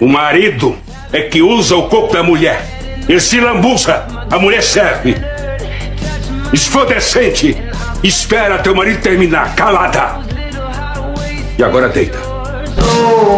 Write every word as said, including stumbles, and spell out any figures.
O marido é que usa o corpo da mulher. Ele se lambuza, a mulher serve. Esfodecente. Espera teu marido terminar, calada. E agora deita.